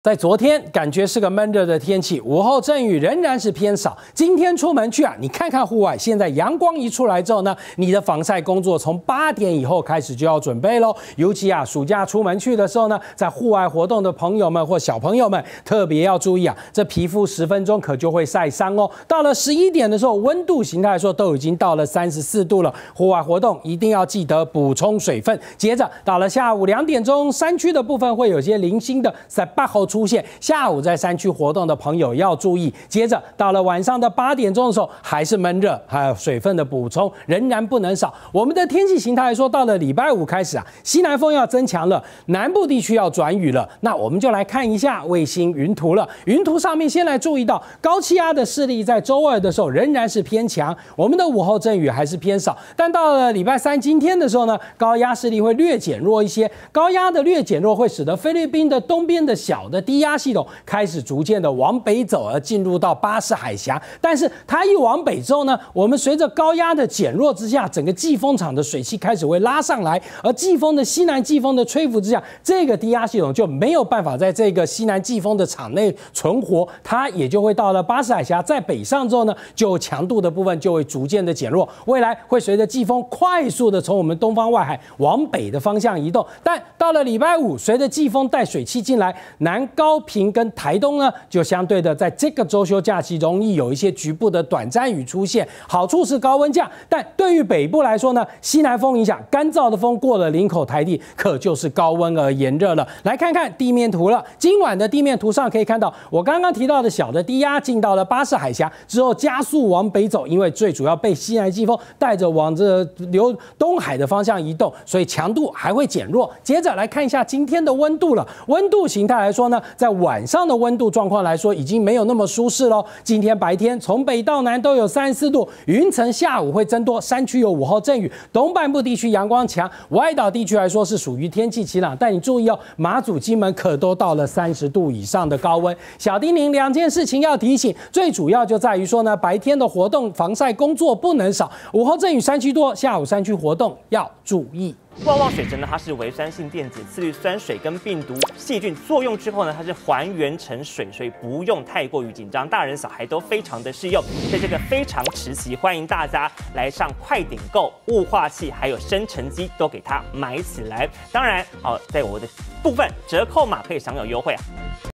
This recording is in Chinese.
在昨天，感觉是个闷热的天气，午后阵雨仍然是偏少。今天出门去啊，你看看户外，现在阳光一出来之后呢，你的防晒工作从8点以后开始就要准备喽。尤其啊，暑假出门去的时候呢，在户外活动的朋友们或小朋友们特别要注意啊，这皮肤10分钟可就会晒伤哦。到了11点的时候，温度形态来说都已经到了34度了，户外活动一定要记得补充水分。接着到了下午2点钟，山区的部分会有些零星的在8号出现，下午在山区活动的朋友要注意。接着到了晚上的8点钟的时候，还是闷热，还有水分的补充仍然不能少。我们的天气形态来说，到了礼拜5开始啊，西南风要增强了，南部地区要转雨了。那我们就来看一下卫星云图了。云图上面先来注意到高气压的势力在周2的时候仍然是偏强，我们的午后阵雨还是偏少。但到了礼拜3今天的时候呢，高压势力会略减弱一些。高压的略减弱会使得菲律宾的东边的小的低压系统开始逐渐的往北走，而进入到巴士海峡。但是它一往北之后呢，我们随着高压的减弱之下，整个季风场的水汽开始会拉上来，而季风的西南季风的吹拂之下，这个低压系统就没有办法在这个西南季风的场内存活，它也就会到了巴士海峡，在北上之后呢，就强度的部分就会逐渐的减弱，未来会随着季风快速的从我们东方外海往北的方向移动。但到了礼拜5，随着季风带水汽进来，南高屏跟台东呢，就相对的在这个周休假期容易有一些局部的短暂雨出现。好处是高温降，但对于北部来说呢，西南风影响，干燥的风过了林口台地，可就是高温而炎热了。来看看地面图了，今晚的地面图上可以看到，我刚刚提到的小的低压进到了巴士海峡之后，加速往北走，因为最主要被西南季风带着往这流东海的方向移动，所以强度还会减弱。接着来看一下今天的温度了，温度形态来说呢，在晚上的温度状况来说，已经没有那么舒适喽。今天白天从北到南都有34度，云层下午会增多，山区有午后阵雨，东半部地区阳光强，外岛地区来说是属于天气晴朗。但你注意哦，马祖、金门可都到了30度以上的高温。小叮咛2件事情要提醒，最主要就在于说呢，白天的活动防晒工作不能少，午后阵雨山区多，下午山区活动要注意。 旺旺水神呢，它是微酸性电解，次氯酸水跟病毒细菌作用之后呢，它是还原成水，所以不用太过于紧张，大人小孩都非常的适用。在这个非常时期，欢迎大家来上快点购，雾化器还有生成机都给它买起来。当然，在我的部分折扣码可以享有优惠啊。